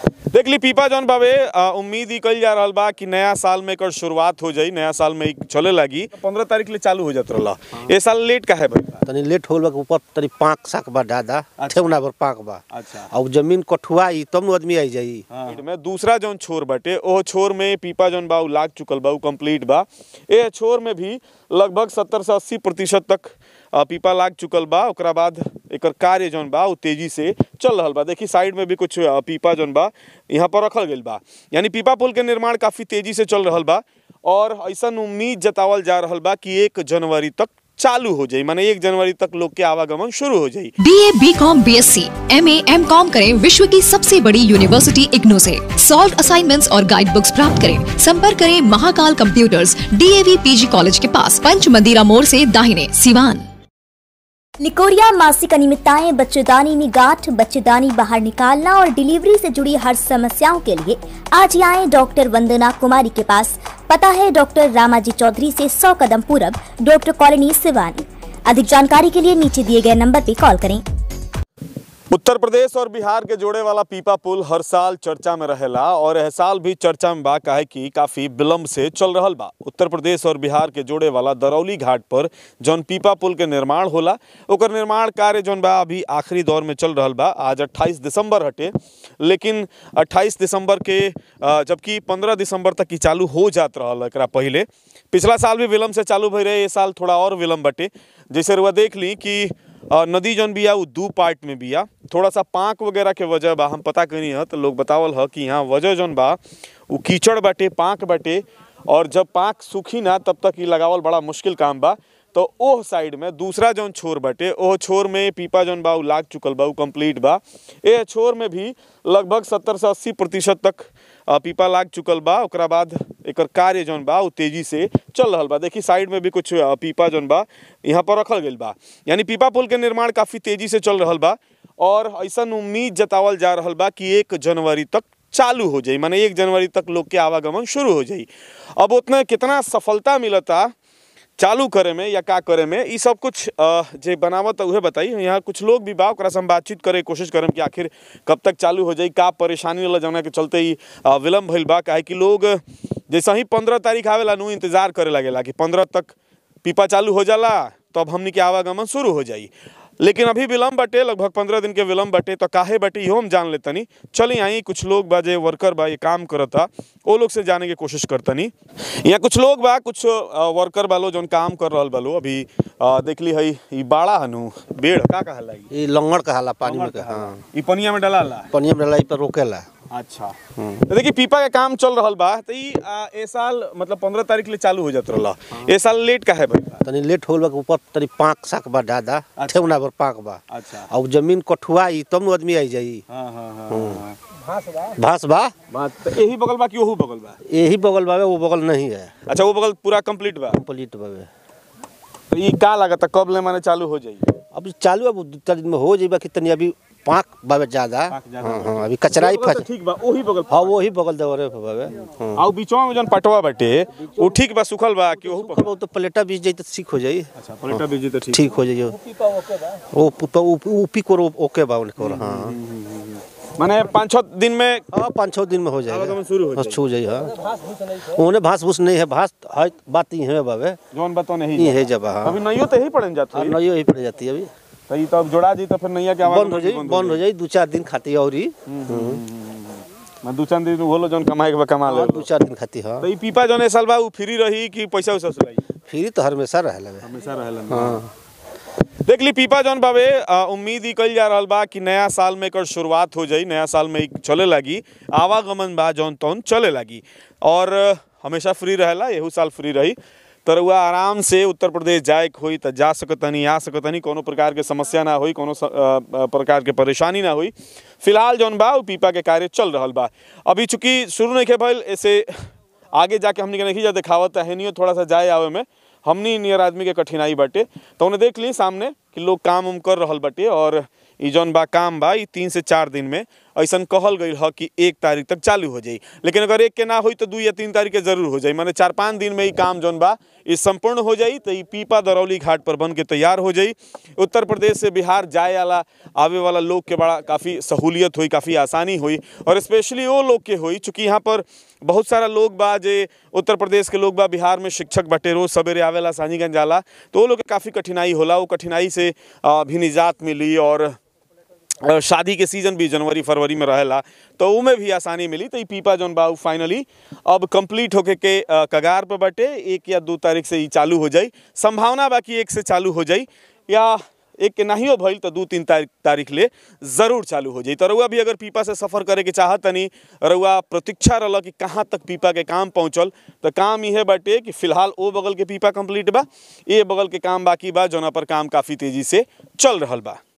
देख ली पीपा जौन बाबे उम्मीद ही कल जा रहा बा कि नया साल में एकर शुरुआत हो जाई, नया साल में चले लगी 15 तारीख ले चालू हो जात रहला। ए साल लेट काहे बा? तनी लेट होल बा, ऊपर तनी पाक साक बा दादा ठेवना पर पाक बा। अच्छा, और जमीन कठुआई तब न आदमी आई जाई। में दूसरा जौन छोर बाटे ओह छोर में पीपा जौन बा लाग चुकल बा, कंप्लीट बा। ए छोर में भी लगभग 70 से 80% तक पीपा लाग चुकल बा। ओकरा बाद एकर कार्य जौन बा वो तेजी से चल रहा बा। देखी साइड में भी कुछ पीपा जौन बा यहाँ पर रखल गइल बा, यानी पीपा पुल के निर्माण काफी तेजी से चल रहा बा। और ऐसा उम्मीद जतावल जा रहा बा कि 1 जनवरी तक चालू हो जाए, माने 1 जनवरी तक लोग के आवागमन शुरू हो जाए। BA, BCom, BSc, MA, MCom करें विश्व की सबसे बड़ी यूनिवर्सिटी इग्नू से। सॉल्व असाइनमेंट्स और गाइड बुक्स प्राप्त करें। संपर्क करें Mahakal computers, DAV PG college के पास, पंच मंदिरा मोड़ से दाहिने, सिवान। निकोरिया मासिक अनियमितताएं, बच्चेदानी में गांठ, बच्चेदानी बाहर निकालना और डिलीवरी से जुड़ी हर समस्याओं के लिए आज ही आए डॉक्टर वंदना कुमारी के पास। पता है डॉक्टर रामाजी चौधरी से 100 कदम पूरब, डॉक्टर कॉलोनी, सिवानी। अधिक जानकारी के लिए नीचे दिए गए नंबर पर कॉल करें। उत्तर प्रदेश और बिहार के जोड़े वाला पीपा पुल हर साल चर्चा में रहेला और यह साल भी चर्चा में बा, काहे कि काफ़ी विलम्ब से चल रहल बा। उत्तर प्रदेश और बिहार के जोड़े वाला दरौली घाट पर जौन पीपा पुल के निर्माण होला ओकर निर्माण कार्य जौन बा अभी आखिरी दौर में चल रहल बा। आज 28 दिसंबर हटे, लेकिन 28 दिसंबर के जबकि 15 दिसंबर तक ही चालू हो जात रहल। एकरा पहले पिछला साल भी विलम्ब से चालू भई रहे, ये साल थोड़ा और विलम्ब बटे। जैसे रुआ देख ली कि नदी जौन बिया वो 2 पार्ट में बिया। थोड़ा सा पाँक वगैरह के वजह बा, हम पता करी है तो लोग बतावल है कि यहाँ वजह जौन बा वो कीचड़ बाटे, पाँक बाटे, और जब पाँक सूखी ना तब तक ये लगावल बड़ा मुश्किल काम बा। तो ओह साइड में दूसरा जौन छोर बाटे ओह छोर में पीपा जौन बा वो लाग चुकल बा, वो कंप्लीट बा। ए छोर में भी लगभग 70 से 80% तक पीपा लाग चुकल बा। ओकरा बाद एकर कार्य जौन बा वो तेजी से चल रहा बा। देखी साइड में भी कुछ पीपा जौन बा यहाँ पर रखल गइल बा, यानी पीपा पुल के निर्माण काफ़ी तेजी से चल रहा बा। और ऐसा उम्मीद जतावल जा रहा बा कि 1 जनवरी तक चालू हो जाए, माने 1 जनवरी तक लोग के आवागमन शुरू हो जाए। अब उतना कितना सफलता मिलता चालू करे में या का करे में, ये सब कुछ जे बनावत उहे बताई। यहाँ कुछ लोग भी बा, ओकरा से हम बातचीत करे कोशिश करम कि आखिर कब तक चालू हो जाए, का परेशानी वाला जौना के चलते ही विलम्ब भइल बा। काहे कि लोग जैसे ही 15 तारीख आवेला नु इंतजार करे लगेला कि 15 तक पीपा चालू हो जाला तब हमनी के आवागमन शुरू हो जाई। लेकिन अभी विलम्ब बटे, लगभग 15 दिन के विलम्ब बटे। तो काहे बटे इहो हम जान लेतनी। चली आई कुछ लोग बा जे वर्कर बा ये काम करता, वो लोग से जाने की कोशिश करतनी। यहाँ कुछ लोग बा, कुछ वर्कर बालो जौन काम कर रहल बालो। अभी देख ली है ई बाड़ा हनु बेड़ का कहला, ये लंगड़ कहाला पानी में। हां, ई पनिया में डलाला, पनिया में डलाई पर रोकेला। अच्छा, तो देखिए पीपा का काम चल रहा बा। तो ए साल मतलब 15 तारीख ले चालू हो जात रहला। ए साल लेट काहे बा? तनी लेट होल बा, ऊपर तनी पाक साक बा दादा ठेवना पर पाक बा। अच्छा, और जमीन कठुआई तब न आदमी आई जाई। हां घास बा बात तो यही बगल बा कि ओहू बगल बा? यही बगल बा, वो बगल नहीं है। अच्छा, वो बगल पूरा कंप्लीट बा? कंप्लीट बा। तो ये का लागत कब ले माने चालू हो जाई? अब चालू अब 2-4 दिन में हो जाई, कि तनी अभी पाक बाबे ज्यादा। हां, अभी कचराई फस ठीक बा, ओही बगल। हां, वही बगल देवरे बाबे। हां, आउ बीचवा में जन पटवा बाटे वो ठीक बा, सुखल बा कि ओहू पर? वो तो प्लेटा बीज जाई तो ठीक हो जाई। अच्छा, प्लेटा बीज तो ठीक हो जाई। वो ऊपी को ओके बा उनको। हां, माने 5-6 दिन में। हां, 5-6 दिन में हो जाएगा, आवागमन शुरू हो जाए। छू जाई। हां, ओने घास भूस नहीं है, घास है बात ही है बाबे जोन बतो नहीं ये है जब। हां, अभी नइयो तो यही पड़न जात है। नइयो ही पड़ जाती है अभी। तो ये तब जोड़ा जी तो फिर नैया के आवाज बंद हो जाई 2-4 दिन खाती। और ही मैं 2-4 दिन होलो जोन कमाए के कमा ले 2-4 दिन खाती। हां, तो ई पीपा जोन साल बा उ फ्री रही कि पैसा उसा सुलाई? फ्री तो हमेशा रहेला, हमेशा रहेला। हां, देख ली पीपा जौन बाबे उम्मीद ही कल जा रहा बा कि नया साल में एकर शुरुआत हो जाई, नया साल में चले लगी आवागमन बा जौन तौन चले लगी। और हमेशा फ्री रहेला, एहू साल फ्री रही। तो रउआ आराम से उत्तर प्रदेश जाए के होई तो जा सकतनी, आ सकतनी, कोनो प्रकार के समस्या ना होई, कोनो प्रकार के परेशानी ना होई। फिलहाल जौन बा पीपा के कार्य चल रहा बा। अभी चूँकि शुरू नहीं के भइल, ऐसे आगे जाके हमनी के नहीं जा दिखावत है नहीं, थोड़ा सा जाए आवे में हमनी नियर आदमी के कठिनाई बाटे। तो उन्हें देख ली सामने कि लोग काम उम कर रहल बाटे। और ई जौन बा काम बा 3 से 4 दिन में ऐसा कहल गई है कि 1 तारीख तक चालू हो जाई, लेकिन अगर 1 के ना हुई तो 2 या 3 तारीख के जरूर हो जाई। माने 4-5 दिन में ही काम जौन बा ये संपूर्ण हो जाई। तो ये पीपा दरौली घाट पर बन के तैयार हो जाई। उत्तर प्रदेश से बिहार जाए वाला आवे वाला लोग के बड़ा काफ़ी सहूलियत हुई, काफ़ी आसानी हुई, और स्पेशली वो लोग के हुई चूँकि यहाँ पर बहुत सारा लोग बा जे उत्तर प्रदेश के लोग बा बिहार में शिक्षक बटे, रोज सवेरे आवेला सानीगंज जाला, तो वो लोग के काफ़ी कठिनाई होला। वो कठिनाई से भी निजात मिली, और शादी के सीजन भी जनवरी फरवरी में रहेला तो उमें भी आसानी मिली। तो ये पीपा जौन बा फाइनली अब कंप्लीट होके के कगार पर बटे। 1 या 2 तारीख से ही चालू हो जाई। संभावना बाकी 1 से चालू हो जाई, या 1 के नहीं हो भइल तो 2-3 तारीख ले जरूर चालू हो जाई। तो रउआ भी अगर पीपा से सफ़र करे के चाहत तनी, रउआ प्रतीक्षा रहला कि कहाँ तक पीपा के काम पहुँचल, तो काम यह बाटे कि फिलहाल ओ बगल के पीपा कंप्लीट बा, ये बगल के काम बाकी बा, जौना पर काम काफ़ी तेज़ी से चल रहल बा।